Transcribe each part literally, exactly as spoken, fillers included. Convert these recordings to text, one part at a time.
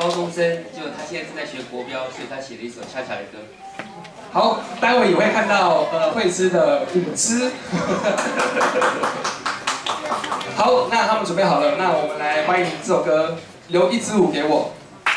高中生，就他现在正在学国标，所以他写了一首恰恰的歌。 好，待会也会看到呃慧芝的舞姿。好，那他们准备好了，那我们来欢迎这首歌《留一支舞给我》。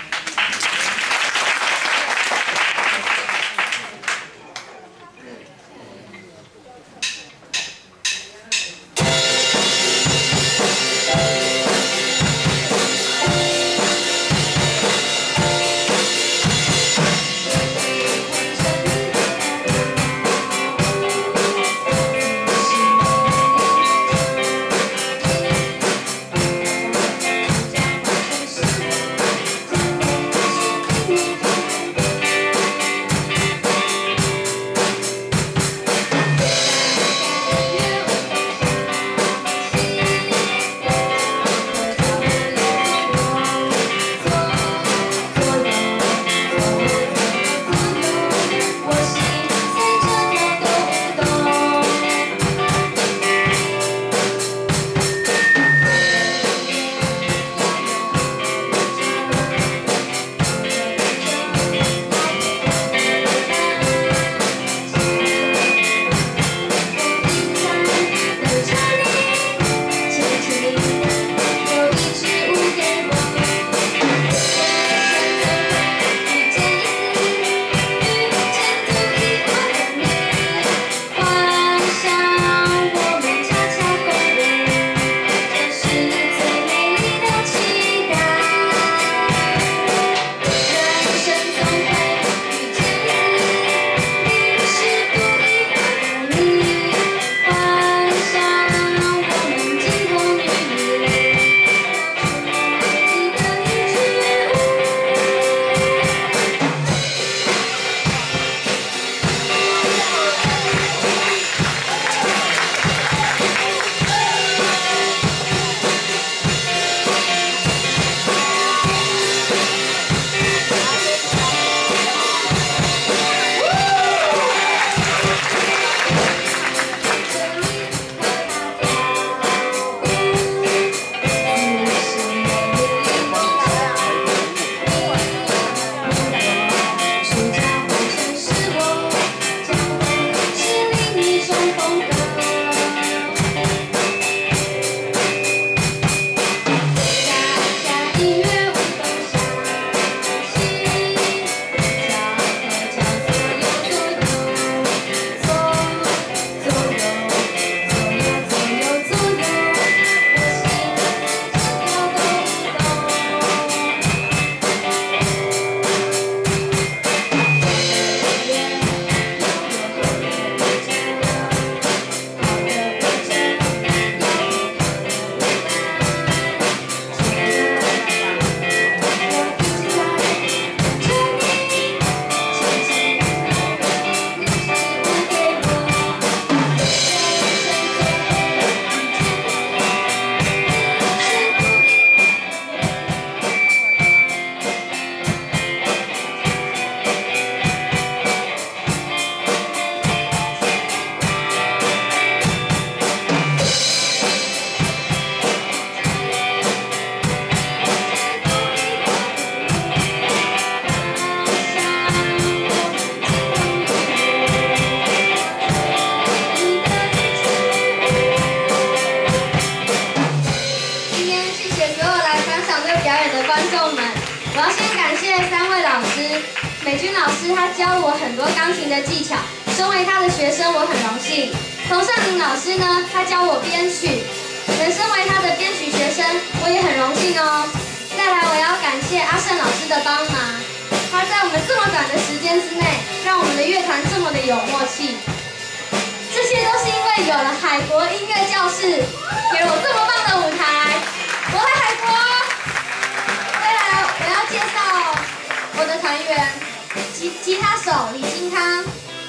美君老师他教了我很多钢琴的技巧，身为他的学生，我很荣幸。童尚林老师呢，他教我编曲，能身为他的编曲学生，我也很荣幸哦。再来，我要感谢阿胜老师的帮忙，他在我们这么短的时间之内，让我们的乐团这么的有默契。这些都是因为有了海国音乐教室，给了我这么棒的舞台。我爱海国。再来，我要介绍我的团员，吉吉他手李金康，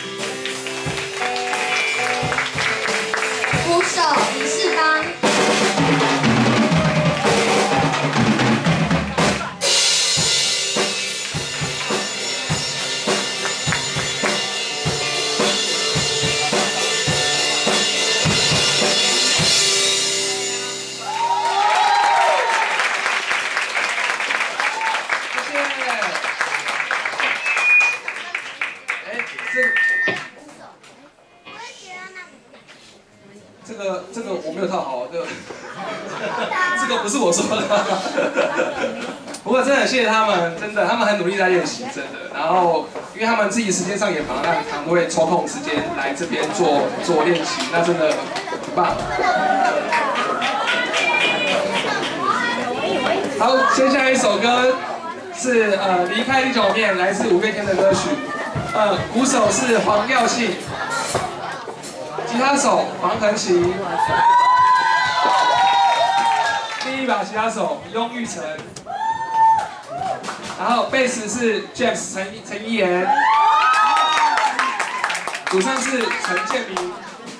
鼓手李世邦。 个不是我说的。不过真的很谢谢他们，真的，他们很努力在练习，真的。然后，因为他们自己时间上也忙，那他们会抽空时间来这边做做练习，那真的很棒。好，接下来一首歌是呃离开地球面，来自五月天的歌曲。呃，鼓手是黄耀信，吉他手黄恒琪，第一把吉他手雍玉成。然后贝斯是 James 陈陈一言，主唱是陈建明。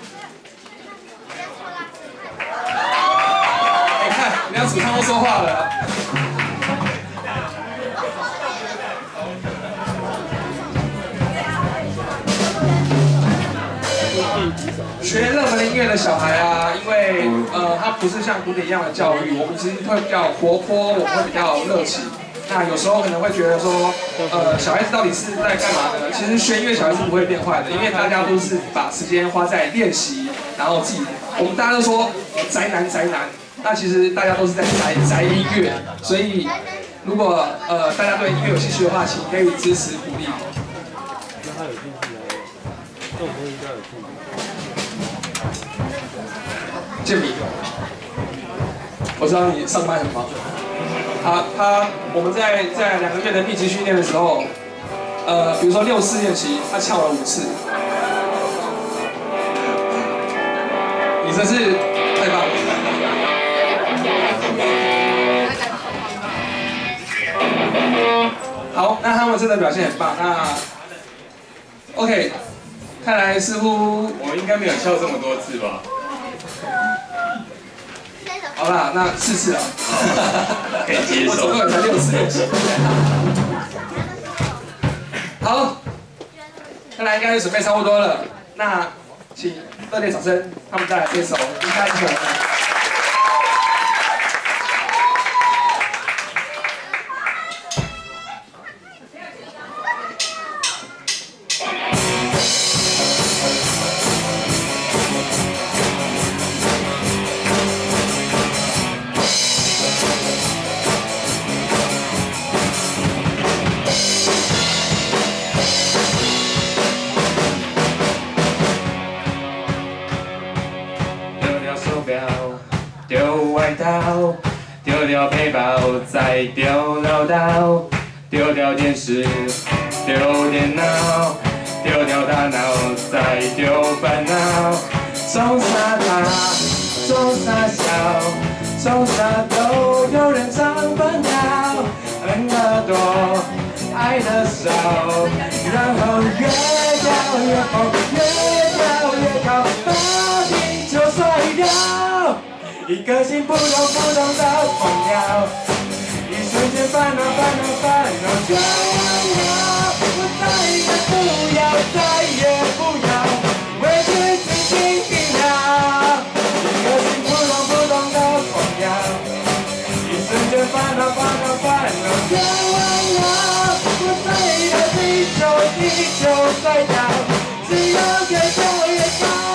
你看，人家主唱都说话了。学热门音乐的小孩啊，因为呃，他不是像古典一样的教育，我们其实会比较活泼，我们会比较热情。那有时候可能会觉得说，呃，小孩子到底是在干嘛呢？其实学音乐小孩子不会变坏的，因为大家都是把时间花在练习，然后自己，我们大家都说宅男宅男，那其实大家都是在宅宅音乐，所以如果呃大家对音乐有兴趣的话，请给予支持鼓励。 那他有兴趣来，这种东西应该有兴趣。 建明，我知道你上班很忙。他他我们在在两个月的密集训练的时候，呃，比如说六次练习，他翘了五次。你真是太棒了！好，那他们真的表现很棒。那 OK， 看来似乎我应该没有翘这么多次吧？ 好啦，那四次啊， 可以接受。 我总共也才六次练习。好，看来应该是准备差不多了。那请热烈掌声，他们带来这首《离开地球》。 丢外套，丢掉背包，再丢唠叨，丢掉电视，丢电脑，丢掉大脑，再丢烦恼。种啥大，种啥小，种啥都有人唱烦恼。恨得多，爱得少，然后越掉越高，越掉越高，把地球甩掉。一颗心扑通扑通的狂跳，一瞬间烦恼烦恼烦恼就忘了，我再也不要，再也不要委屈自己一秒。一颗心扑通扑通的狂跳，一瞬间烦恼烦恼烦恼就忘了，我再也地球地球摔倒，只要越跳越高。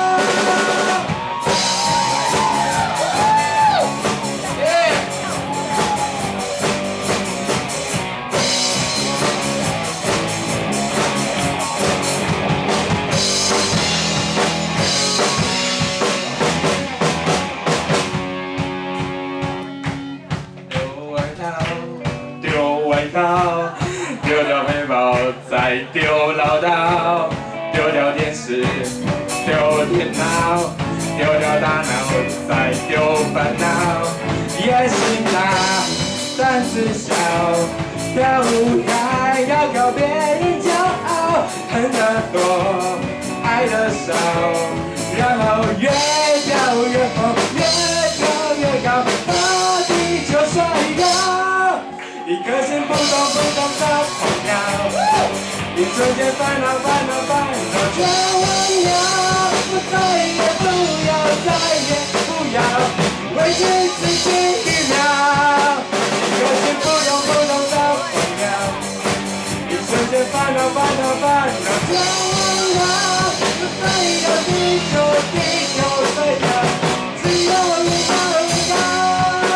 丢掉背包，再丢唠叨，丢掉电视，丢电脑，丢掉大脑，再丢烦恼。野心大，胆子小，跳舞台要靠别人骄傲，恨得多，爱得少，然后越跳越高，越跳越高，把地球甩掉。一颗心扑通扑通的狂跳，一瞬间烦恼烦恼烦恼就忘了，我再也不要，再也不要委屈自己一秒。一颗心扑通扑通的狂跳，一瞬间烦恼烦恼烦恼就忘了，我再也地球地球摔掉，只有越高越高。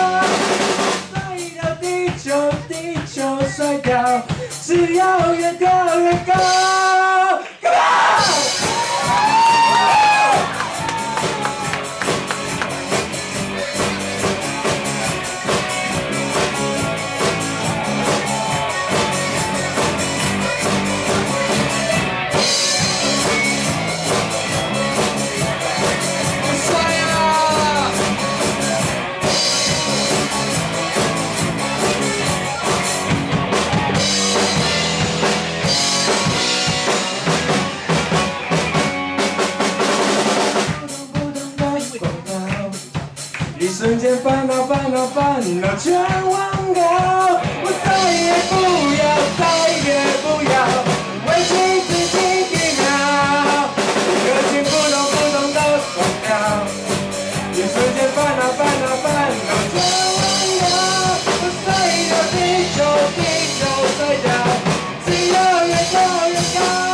瞬间烦恼烦恼烦恼全忘掉，我再也不要，再也不要为情自己疲劳，热情不动不动都忘掉，一瞬间烦恼烦恼烦恼全忘掉，我碎掉地球地球碎掉，只有越走越高。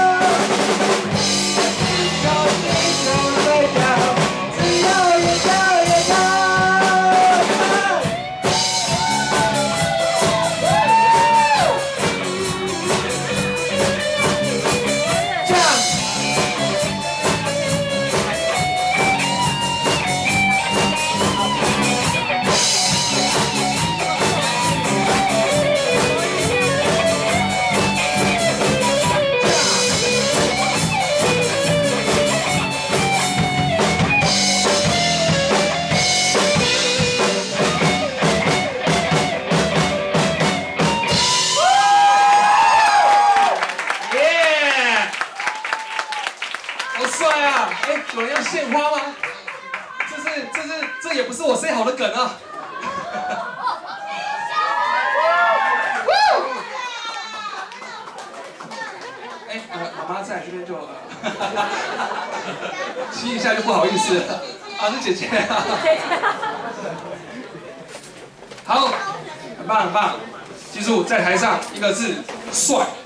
有人要献花吗？这是这是这也不是我塞好的梗啊！哎，呃，妈妈在这边就亲一下就不好意思了。啊，是姐姐啊。好，很棒很棒。记住，在台上一个字帅。